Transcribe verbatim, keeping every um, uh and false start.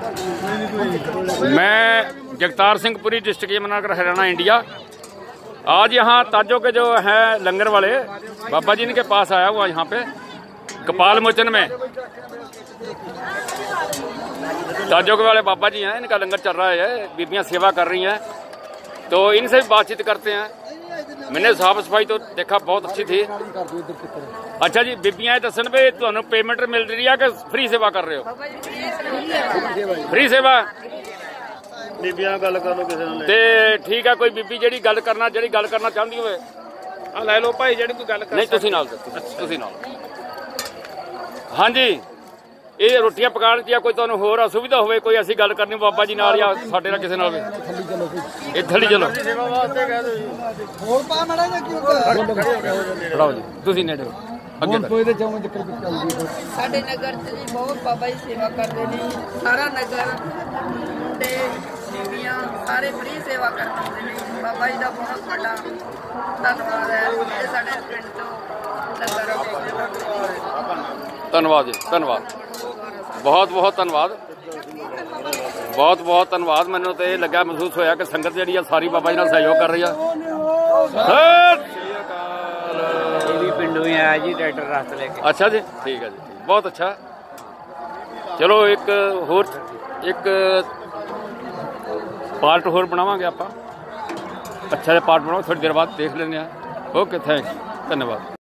मैं Jagtar Singh Puri, district Yamunanagar, Haryana, India. आज यहाँ ताजों के जो है लंगर वाले बाबा जी के पास आया हुआ, यहाँ पे कपाल मोचन में ताजों के वाले बाबा जी हैं, इनका लंगर चल रहा है, बीबियाँ सेवा कर रही हैं, तो इनसे भी बातचीत करते हैं। मैंने साफ सफाई तो देखा बहुत अच्छी थी। अच्छा जी, बीबियाँ दसन भी तुहानू पेमेंट मिल रही है कि फ्री सेवा कर रहे हो? फ्री सेवा बीबियां गल कर लो किसी नाल ते ठीक है। कोई बीबी जेड़ी गल करना जेड़ी गल करना चाहती होवे आ ले लो भाई, जेड़ी कोई गल कर नहीं तुसी नाल तुसी नाल। हाँ जी, ये रोटियां पकाने दी कोई तुहानू होर असुविधा होवे, कोई ऐसी गल करनी बाबा जी नाल या साडे नाल किसी नाल भी थली चलो सेवा वास्ते कह दो जी। होर पा मड़ा जा क्यों फड़ाओ जी, तुसी नेड़े अगे साडे नगर च जी बहुत बाबा जी सेवा करते हैं। सारा नगर ते बीबियां सारे फ्री सेवा करते हैं। बाबा जी का बहुत बड़ा धन्यवाद है। ये साडे पिंड तो नगर धन्यवाद जी, धन्यवाद, बहुत बहुत धन्यवाद, बहुत बहुत धन्यवाद। मैनू तो ये लगा महसूस होया कि संगत जी सारी बाबा जी नाल सहयोग कर रही है। पिंडों ही आया जी ट्रैक्टर रास्ते लेके। अच्छा जी, ठीक है जी, बहुत अच्छा। चलो एक होर एक पार्ट होर बनावांगे आप, अच्छा जिहा पार्ट बनाओ, थोड़ी देर बाद देख लेंगे। ओके, थैंक्स, धन्यवाद।